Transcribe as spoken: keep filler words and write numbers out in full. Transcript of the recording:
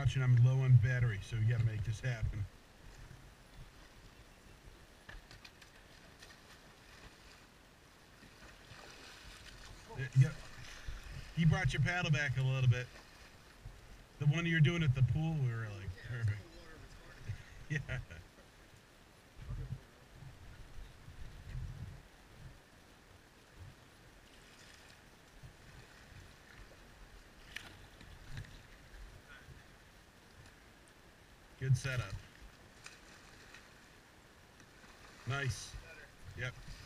watching, I'm low on battery, so you gotta make this happen. Uh, Yep. You brought your paddle back a little bit. The one you're doing at the pool, we were like, perfect. Yeah. Good setup. Nice. Yep.